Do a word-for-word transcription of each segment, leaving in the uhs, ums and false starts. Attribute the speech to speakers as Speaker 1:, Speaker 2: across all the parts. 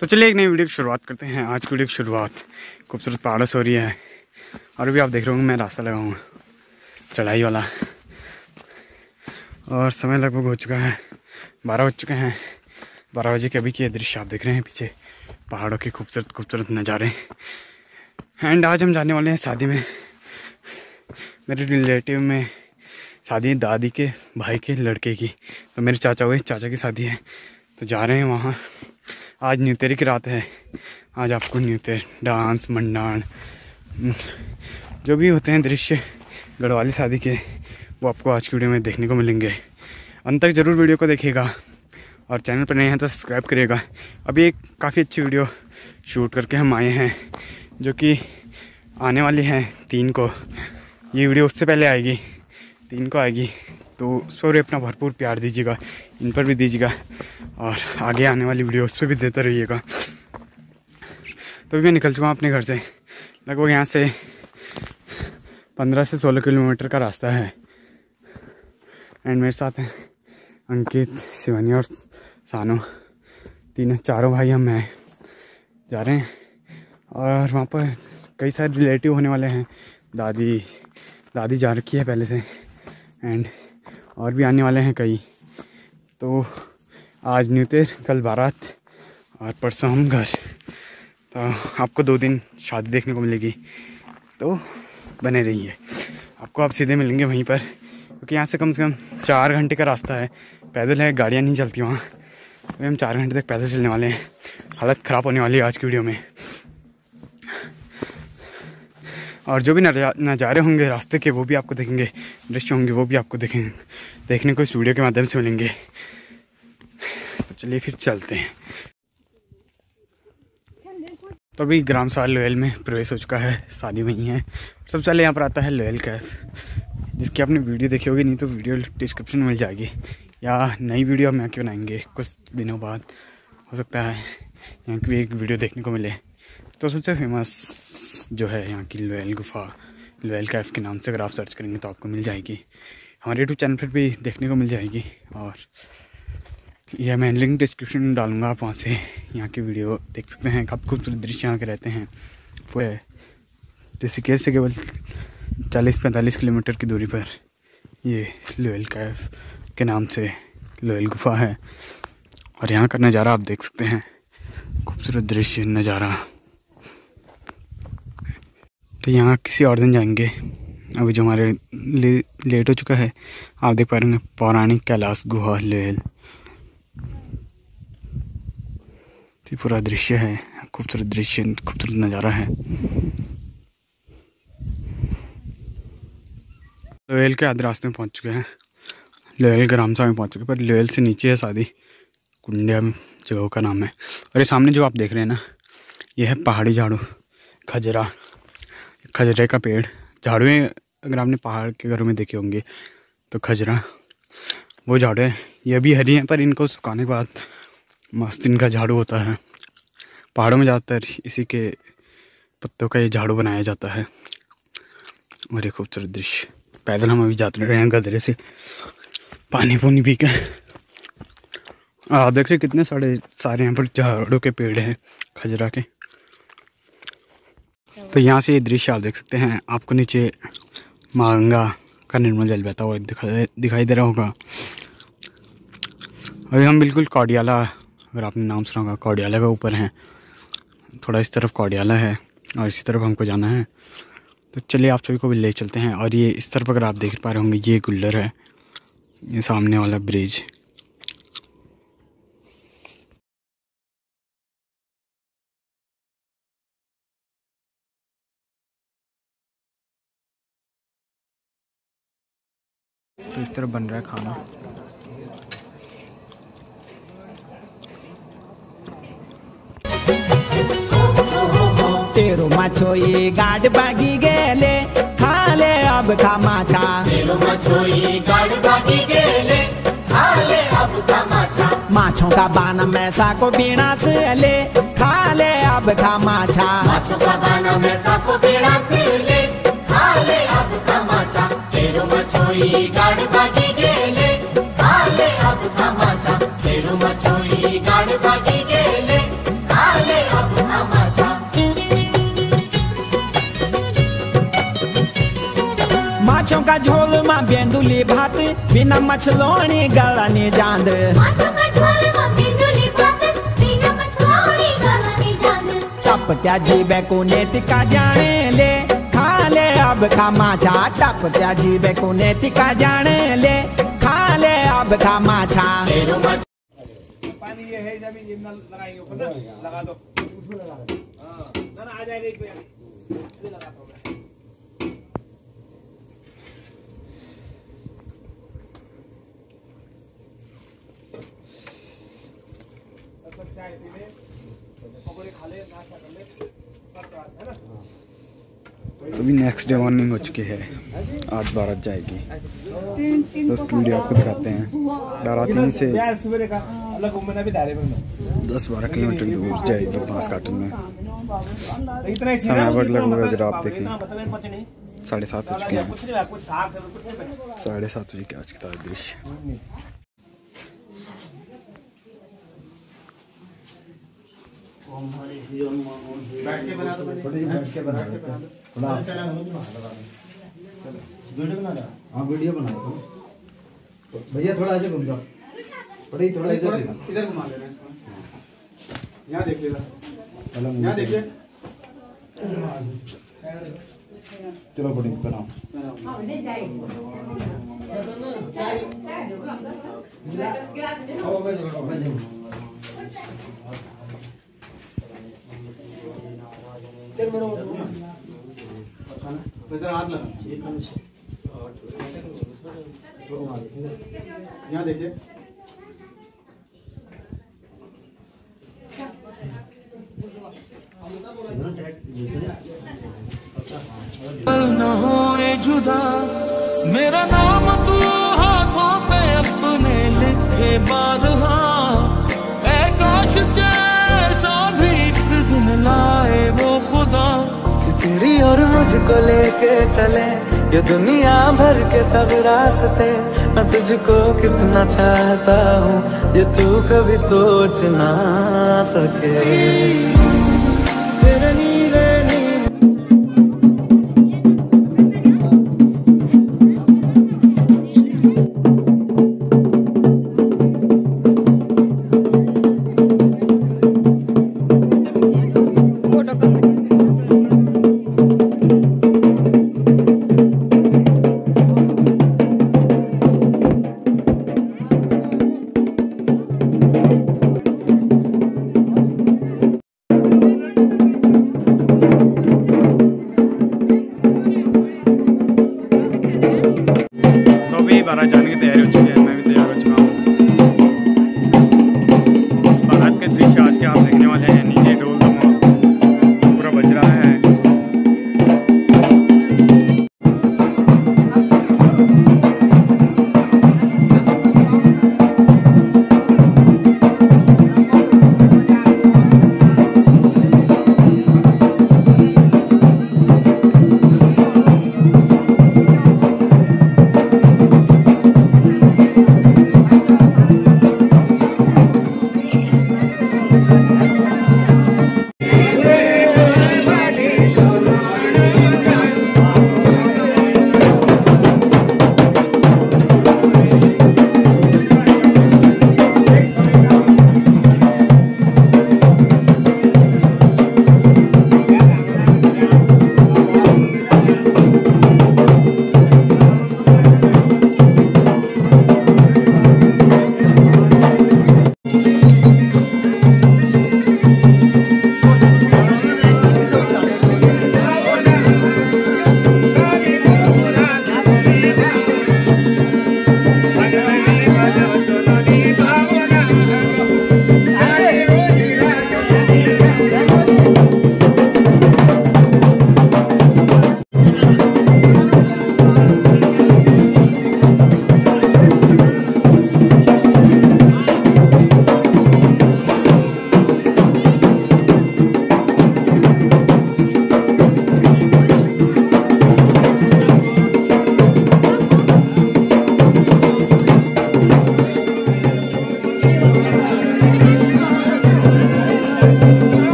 Speaker 1: तो चलिए एक नई वीडियो की शुरुआत करते हैं। आज की वीडियो की शुरुआत खूबसूरत पहाड़ों से हो रही है और अभी आप देख रहे होंगे मैं रास्ता लगा हूँ चढ़ाई वाला और समय लगभग हो चुका है, बारह बज चुके हैं। बारह बजे के अभी के दृश्य आप देख रहे हैं पीछे पहाड़ों के खूबसूरत खूबसूरत नज़ारे। एंड आज हम जाने वाले हैं शादी में। मेरे रिलेटिव में शादी है दादी के भाई के लड़के की, तो मेरे चाचा हुए चाचा की शादी है, तो जा रहे हैं वहाँ। आज न्यूतेरी की रात है। आज आपको न्यूतेर डांस मंडान जो भी होते हैं दृश्य गढ़वाली शादी के, वो आपको आज की वीडियो में देखने को मिलेंगे। अंत तक ज़रूर वीडियो को देखिएगा और चैनल पर नए हैं तो सब्सक्राइब करिएगा। अभी एक काफ़ी अच्छी वीडियो शूट करके हम आए हैं जो कि आने वाली है तीन को। ये वीडियो उससे पहले आएगी, तीन को आएगी, तो उस पर भी अपना भरपूर प्यार दीजिएगा, इन पर भी दीजिएगा और आगे आने वाली वीडियो उस पर भी देते रहिएगा। तो अभी मैं निकल चुका हूँ अपने घर से। लगभग यहाँ से पंद्रह से सोलह किलोमीटर का रास्ता है। एंड मेरे साथ हैं अंकित, शिवानी और सानू, तीनों चारों भाई हम हैं जा रहे हैं। और वहाँ पर कई सारे रिलेटिव होने वाले हैं। दादी दादी जा रखी है पहले से एंड और भी आने वाले हैं कई। तो आज न्यूतेर, कल बारात और परसों हम घर। तो आपको दो दिन शादी देखने को मिलेगी, तो बने रहिए। आपको आप सीधे मिलेंगे वहीं पर, क्योंकि यहाँ से कम से कम चार घंटे का रास्ता है। पैदल है, गाड़ियाँ नहीं चलती वहाँ, तो हम चार घंटे तक पैदल चलने वाले हैं। हालत ख़राब होने वाली है आज की वीडियो में। और जो भी नज़ारे होंगे रास्ते के वो भी आपको देखेंगे, दृश्य होंगे वो भी आपको देखेंगे देखने को इस वीडियो के माध्यम से मिलेंगे। तो चलिए फिर चलते हैं। तो अभी ग्राम सभा लोयल में प्रवेश हो चुका है, शादी वहीं है। सबसे पहले यहाँ पर आता है लोयल कैफ, जिसकी आपने वीडियो देखी होगी, नहीं तो वीडियो डिस्क्रिप्शन में मिल जाएगी, या नई वीडियो हम यहाँ की बनाएंगे कुछ दिनों बाद, हो सकता है यहाँ की भी एक वीडियो देखने को मिले। तो सबसे फेमस जो है यहाँ की लोयल गुफा, लोयल कैफ के नाम से अगर आप सर्च करेंगे तो आपको मिल जाएगी। हमारे यूट्यूब चैनल पर भी देखने को मिल जाएगी और यह मैं लिंक डिस्क्रिप्शन में डालूंगा, आप वहाँ से यहाँ की वीडियो देख सकते हैं। काफ़ी खूबसूरत दृश्य यहाँ के रहते हैं। वो है ऋषिकेश से केवल चालीस पैंतालीस किलोमीटर की दूरी पर ये लोयल कैफ के नाम से लोयल गुफा है। और यहाँ का नज़ारा आप देख सकते हैं, खूबसूरत दृश्य नज़ारा। तो यहाँ किसी और दिन जाएंगे, अभी जो हमारे ले, लेट हो चुका है। आप देख पा रहे हैं पौराणिक कैलाश गुहा लोयल, ये पूरा दृश्य है, खूबसूरत दृश्य, खूबसूरत नज़ारा है। लोयल के आधे रास्ते में पहुँच चुके हैं, लोयल ग्राम सभा में पहुँच चुके, पर लोयल से नीचे है शादी, कुंडिया जगह का नाम है। और ये सामने जो आप देख रहे हैं ना, ये है पहाड़ी झाड़ू, खजरा, खजरे का पेड़। झाड़ुएँ अगर आपने पहाड़ के घरों में देखे होंगे तो खजरा वो झाड़ू है। ये भी हरी हैं, पर इनको सुखाने के बाद मस्त इनका झाड़ू होता है। पहाड़ों में ज़्यादातर इसी के पत्तों का ये झाड़ू बनाया जाता है। और ये खूबसूरत दृश्य, पैदल हम अभी जाते रहे हैं गदरे से, पानी पुनी पी के। आप देख रहे कितने सारे सारे यहाँ पर झाड़ू के पेड़ हैं खजरा के। तो यहाँ से ये दृश्य आप देख सकते हैं। आपको नीचे माँ गंगा का निर्मल जल बहता हुआ दिखाई दिखाई दे रहा होगा। अभी हम बिल्कुल कौडियाला, अगर आपने नाम सुना होगा, कौडियाला के ऊपर हैं। थोड़ा इस तरफ कौडियाला है और इसी तरफ हमको जाना है। तो चलिए आप सभी को भी ले चलते हैं। और ये इस तरफ अगर आप देख पा रहे होंगे, ये गुल्लर है, ये सामने वाला ब्रिज। तो इस तरफ बन रहा है खाना।
Speaker 2: तेरो मछोई गाड बागी गेले, खाले अब खा माछा। तेरो मछोई गाड बागी गेले, खाले अब खा माछा। माछों का बाना मैसा को बीणा से ले, खाले अब खा माछा। माछों का बाना मैसा को बीणा से ले, खाले अब खा माछा। तेरो मछोई गाड बागी गेले, खाले अब खा माछा। तेरो मछोई गाड बागी गेले, खाले बेंदुली भात बिना मछलोनी गलानी जांद टप त्या जीबे को नेतिका जाने ले खा ले अब खा माछा टप त्या जीबे को नेतिका जाने ले खा ले अब खा माछा।
Speaker 3: पानी ये है जब ये लगाएंगे ऊपर ना लगा दो उसमें लगा दो हां ना ना आ जाएगा एक ये लगा दो तो चाय पी ले पकौड़े खा ले नाश्ता कर ले है ना।
Speaker 1: अभी नेक्स्ट डे मॉर्निंग हो चुकी है, आज बारात जाएगी तो उसकी वीडियो आपको दिखाते हैं। बारात यहीं से दस बारह किलोमीटर दूर जाएगी बांस काटन में। समय पर लगभग अगर आप देखें साढ़े सात हो चुके हैं, साढ़े सात बजे के आज का दृश्य।
Speaker 4: बैठ के बना दो, बैठ के बना दो, वीडियो बना रहा। हाँ वीडियो बना दो भैया, थोड़ा आगे घूम जाओ, थोड़ा थोड़ा इधर
Speaker 3: इधर घुमा लेना इसको। यहाँ देखिएगा, यहाँ देखिए।
Speaker 4: चलो बड़ी बनाओ।
Speaker 3: इधर हाथ लगा, यहाँ देखिए।
Speaker 5: न होए जुदा मेरा नाम तू हाथों पे अपने लिखे बारहा, ऐ काश कैसा भी एक दिन लाए वो खुदा कि तेरी और मुझको लेके चले ये दुनिया भर के सब रास्ते। मैं तुझको कितना चाहता हूँ ये तू कभी सोच ना सके।
Speaker 1: बारात जाने की तैयारी हो चुकी है, मैं भी तैयार हो चुका हूँ। बारात के दृश्य आज के आप देखने वाले हैं। नीचे ढोल धमाल पूरा बज रहा है।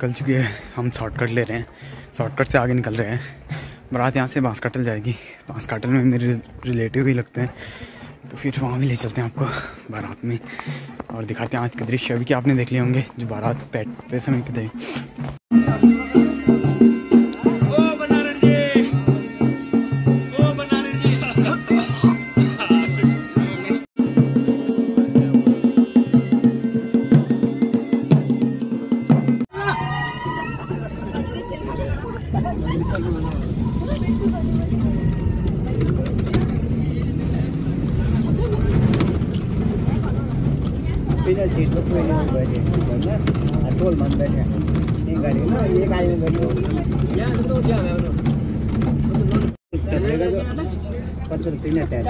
Speaker 1: निकल चुकी है, हम शॉर्टकट ले रहे हैं, शॉर्टकट से आगे निकल रहे हैं। बारात यहाँ से बांसकटल जाएगी, बांसकटल में मेरे रिलेटिव भी लगते हैं, तो फिर वहाँ भी ले चलते हैं आपको बारात में और दिखाते हैं आज के दृश्य अभी कि आपने देख लिए होंगे जो बारात बैठते समय के थे।
Speaker 6: बिना सीट पर कोई नहीं बैठे ना, टोल मन बैठे एक गाड़ी ना, एक गाड़ी में बैठो यहाँ तो जाना है पत्थर तीन टायर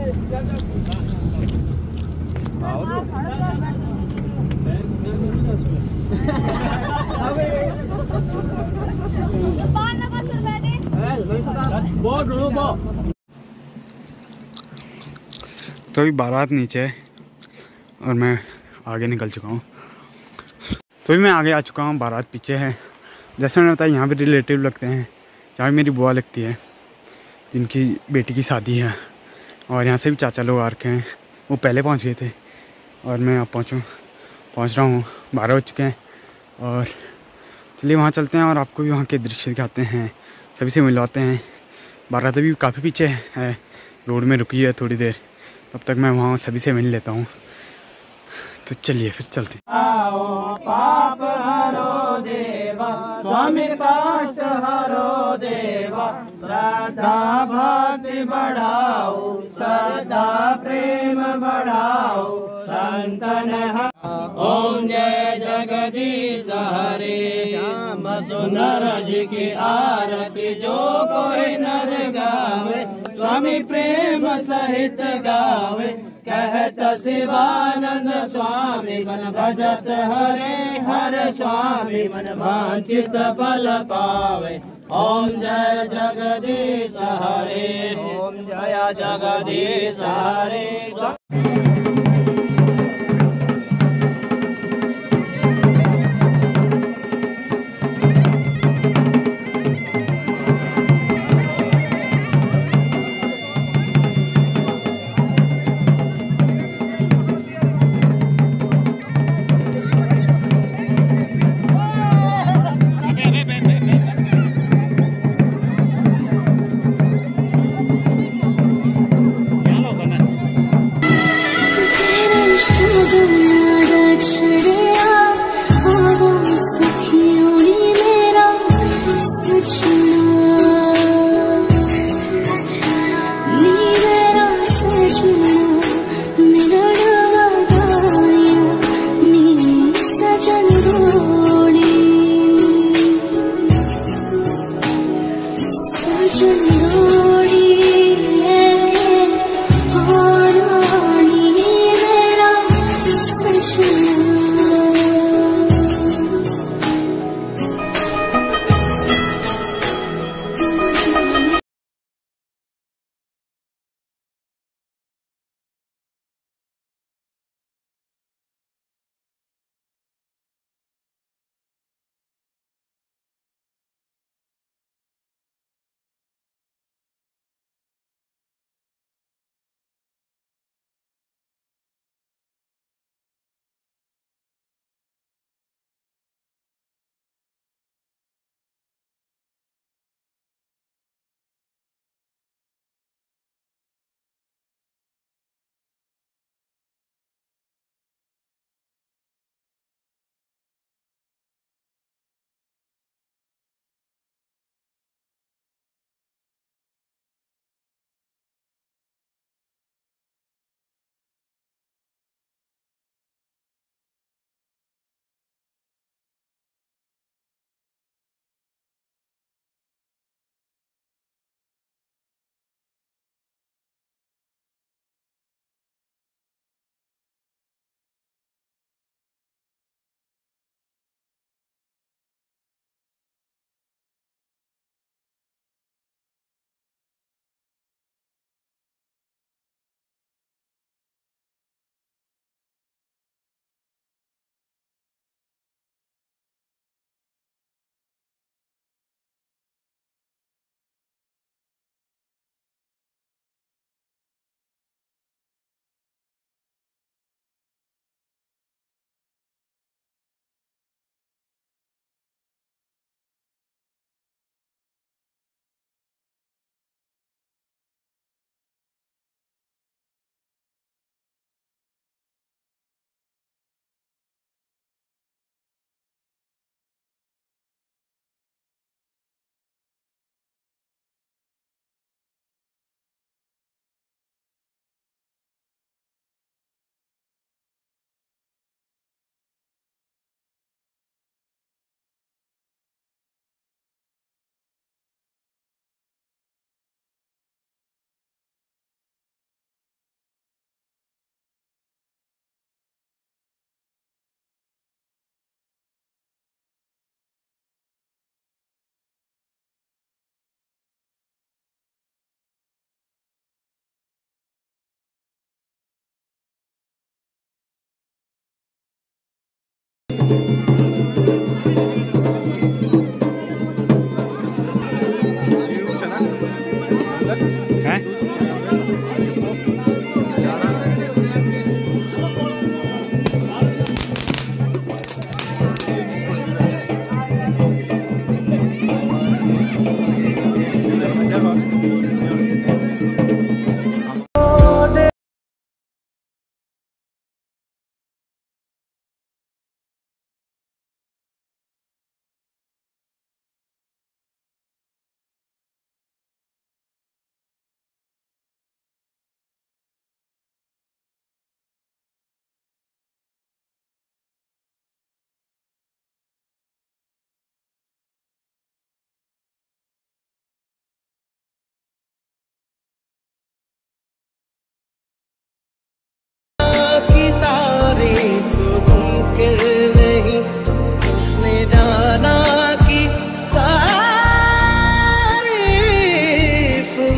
Speaker 1: तो अभी बारात नीचे है और मैं आगे निकल चुका हूँ। तो भी मैं आगे आ चुका हूँ, बारात पीछे है। जैसे मैंने बताया यहाँ पे रिलेटिव लगते हैं, जहाँ मेरी बुआ लगती है जिनकी बेटी की शादी है, और यहाँ से भी चाचा लोग आ रखे हैं, वो पहले पहुँच गए थे और मैं अब पहुँचूँ पहुँच रहा हूँ। बारह बज चुके हैं और चलिए वहाँ चलते हैं और आपको भी वहाँ के दृश्य दिखाते हैं, सभी से मिलवाते हैं। बारात अभी काफ़ी पीछे है, रोड में रुकी है थोड़ी देर, तब तक मैं वहाँ सभी से मिल लेता हूँ। तो चलिए फिर चलते हैं।
Speaker 2: आओ पाप हरो देवा, स्वामी कष्ट हरो देवा, श्रद्धा भक्ति बढ़ाओ, श्रद्धा प्रेम बढ़ाओ, संतन ह- ओम जय जगदीश हरे, श्याम सुंदर जी की आरती जो कोई नर गावे, स्वामी प्रेम सहित गावे, कहत शिवानंद स्वामी मन भजत हरे हर स्वामी मन वांछित फल पावे। ओम जय जगदीश हरे, ओम जय जगदीश हरे।
Speaker 1: चला